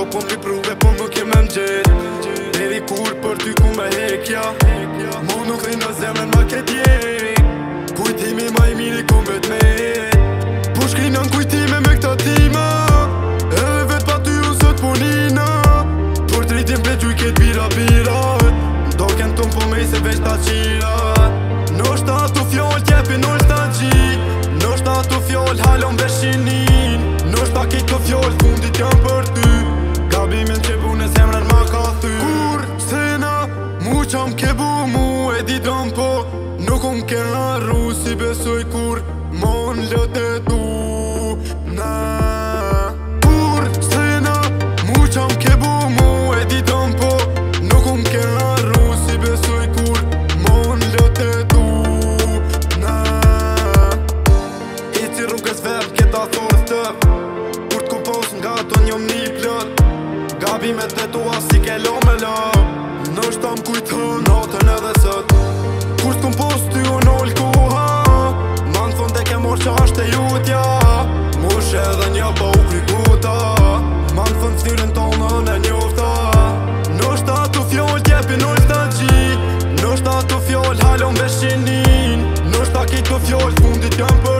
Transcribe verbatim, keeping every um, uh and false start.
po mbi pruve po nuk jem e m'gjet Deri kur për ty ku me hekja Mu nuk dhe në zemën ma ke djek Kujtimi ma i miri ku me t'met Po shkrinën kujtime me këta tima Edhe vet pa ty unë sot punina Por të rritim ple gjuj ket bira bira Doken ton po me i se veç ta qira Noshta ato fjall t'jepi nostalgji Noshta ato fjall halon veshinin Noshta kejto fjall fundit jam për ty Gabimin që bu në zemrën ma ka thy Kur sena mu qam ke bu mu e di dam po Nuk um ke arru si besoj kur mon lët e tu Na Kur sena mu qam ke bu mu e di dam po Nuk um ke arru si besoj kur mon lët e tu Na I ci rrugës verb këta thos të Kur t'kompos nga to njom një plët Gabimet dhe tua si ke lo me lo Nështë ta m'kujtën natën edhe sët Kur t'kompos ty o nol koha Ma në fund e ke mor që ashtë e jutja Mush edhe një pa u krikuta Ma në fund s'firën tonën e njofta Nështë ta tu fjoll t'jepi nostalgji Nështë ta tu fjoll halon veshinin Nështë ta kitë të fjoll fundit jam për